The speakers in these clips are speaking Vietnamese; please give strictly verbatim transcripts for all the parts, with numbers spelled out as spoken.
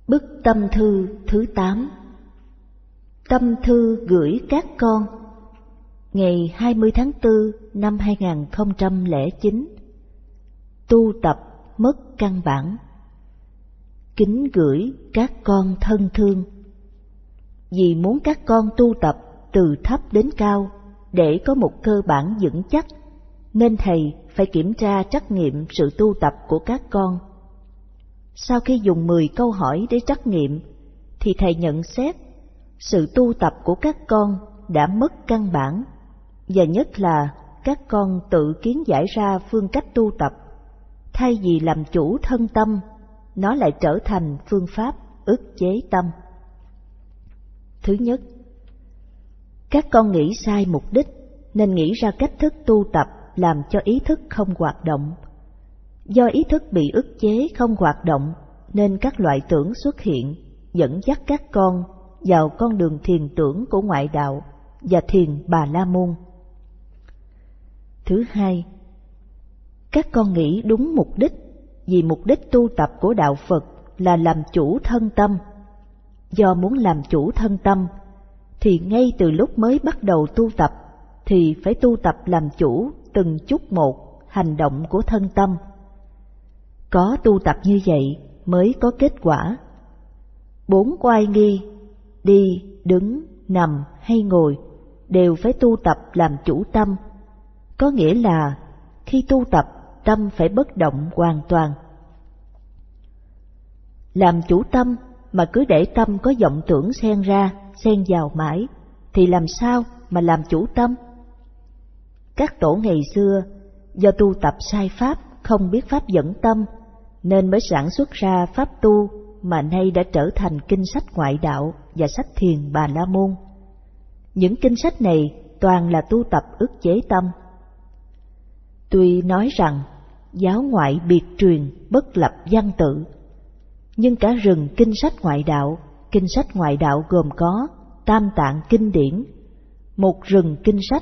Bức tâm thư thứ tám. Tâm thư gửi các con. Ngày hai mươi tháng tư năm hai nghìn không trăm lẻ chín. Tu tập mất căn bản. Kính gửi các con thân thương. Vì muốn các con tu tập từ thấp đến cao để có một cơ bản vững chắc, nên thầy phải kiểm tra trắc nghiệm sự tu tập của các con. Sau khi dùng mười câu hỏi để trắc nghiệm, thì thầy nhận xét sự tu tập của các con đã mất căn bản, và nhất là các con tự kiến giải ra phương cách tu tập. Thay vì làm chủ thân tâm, nó lại trở thành phương pháp ức chế tâm. Thứ nhất, các con nghĩ sai mục đích, nên nghĩ ra cách thức tu tập làm cho ý thức không hoạt động. Do ý thức bị ức chế không hoạt động, nên các loại tưởng xuất hiện, dẫn dắt các con vào con đường thiền tưởng của ngoại đạo và thiền Bà La Môn. Thứ hai, các con nghĩ đúng mục đích, vì mục đích tu tập của đạo Phật là làm chủ thân tâm. Do muốn làm chủ thân tâm, thì ngay từ lúc mới bắt đầu tu tập, thì phải tu tập làm chủ từng chút một hành động của thân tâm. Có tu tập như vậy mới có kết quả. Bốn oai nghi, đi, đứng, nằm hay ngồi, đều phải tu tập làm chủ tâm. Có nghĩa là khi tu tập, tâm phải bất động hoàn toàn. Làm chủ tâm mà cứ để tâm có vọng tưởng xen ra, xen vào mãi, thì làm sao mà làm chủ tâm? Các tổ ngày xưa do tu tập sai pháp, không biết pháp dẫn tâm, nên mới sản xuất ra pháp tu mà nay đã trở thành kinh sách ngoại đạo và sách thiền Bà La Môn. Những kinh sách này toàn là tu tập ức chế tâm. Tuy nói rằng giáo ngoại biệt truyền, bất lập văn tự, nhưng cả rừng kinh sách ngoại đạo, kinh sách ngoại đạo gồm có tam tạng kinh điển, một rừng kinh sách.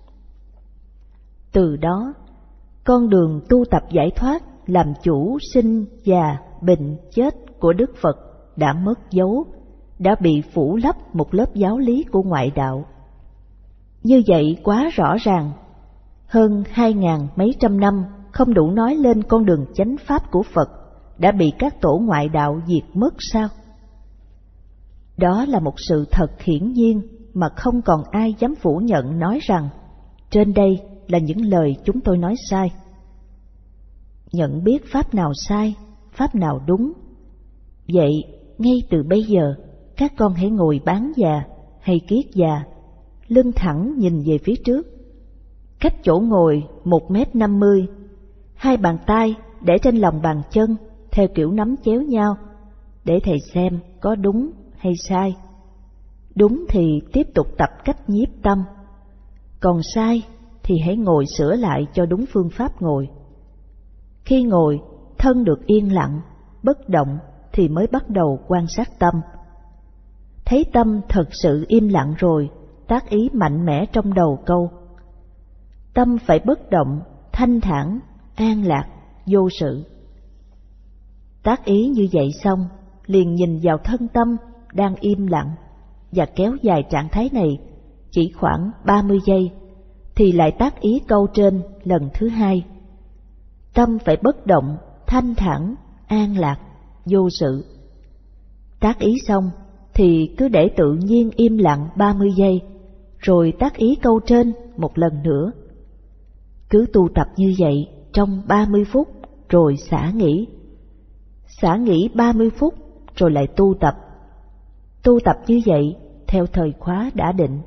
Từ đó, con đường tu tập giải thoát, làm chủ sinh, già, bệnh, chết của Đức Phật đã mất dấu, đã bị phủ lấp một lớp giáo lý của ngoại đạo. Như vậy quá rõ ràng, hơn hai ngàn mấy trăm năm không đủ nói lên con đường chánh pháp của Phật đã bị các tổ ngoại đạo diệt mất sao? Đó là một sự thật hiển nhiên mà không còn ai dám phủ nhận, nói rằng trên đây là những lời chúng tôi nói sai. Nhận biết pháp nào sai, pháp nào đúng. Vậy, ngay từ bây giờ, các con hãy ngồi bán già hay kiết già, lưng thẳng nhìn về phía trước. Cách chỗ ngồi một mét năm mươi, hai bàn tay để trên lòng bàn chân theo kiểu nắm chéo nhau, để thầy xem có đúng hay sai. Đúng thì tiếp tục tập cách nhiếp tâm, còn sai thì hãy ngồi sửa lại cho đúng phương pháp ngồi. Khi ngồi, thân được yên lặng, bất động thì mới bắt đầu quan sát tâm. Thấy tâm thật sự im lặng rồi, tác ý mạnh mẽ trong đầu câu: tâm phải bất động, thanh thản, an lạc, vô sự. Tác ý như vậy xong, liền nhìn vào thân tâm đang im lặng, và kéo dài trạng thái này chỉ khoảng ba mươi giây, thì lại tác ý câu trên lần thứ hai: tâm phải bất động, thanh thản, an lạc, vô sự. Tác ý xong thì cứ để tự nhiên im lặng ba mươi giây, rồi tác ý câu trên một lần nữa. Cứ tu tập như vậy trong ba mươi phút rồi xả nghỉ. Xả nghỉ ba mươi phút rồi lại tu tập. Tu tập như vậy theo thời khóa đã định.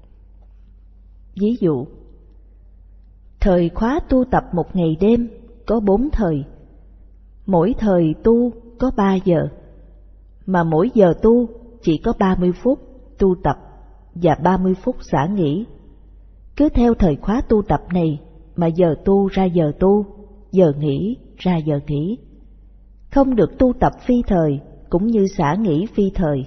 Ví dụ, thời khóa tu tập một ngày đêm có bốn thời. Mỗi thời tu có ba giờ, mà mỗi giờ tu chỉ có ba mươi phút tu tập và ba mươi phút xả nghỉ. Cứ theo thời khóa tu tập này mà giờ tu ra giờ tu, giờ nghỉ ra giờ nghỉ. Không được tu tập phi thời cũng như xả nghỉ phi thời.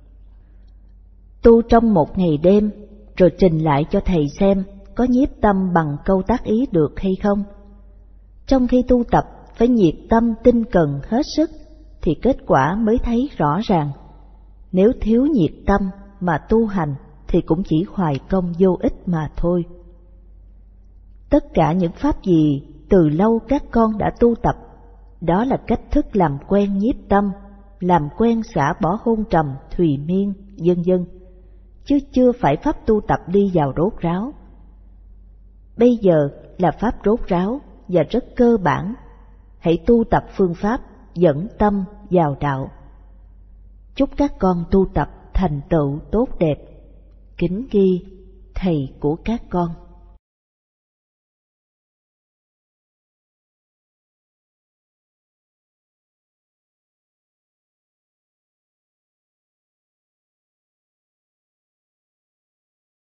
Tu trong một ngày đêm rồi trình lại cho thầy xem có nhiếp tâm bằng câu tác ý được hay không. Trong khi tu tập phải nhiệt tâm tinh cần hết sức, thì kết quả mới thấy rõ ràng. Nếu thiếu nhiệt tâm mà tu hành thì cũng chỉ hoài công vô ích mà thôi. Tất cả những pháp gì từ lâu các con đã tu tập, đó là cách thức làm quen nhiếp tâm, làm quen xả bỏ hôn trầm, thùy miên, vân vân, chứ chưa phải pháp tu tập đi vào rốt ráo. Bây giờ là pháp rốt ráo và rất cơ bản, hãy tu tập phương pháp dẫn tâm vào đạo. Chúc các con tu tập thành tựu tốt đẹp. Kính ghi, thầy của các con.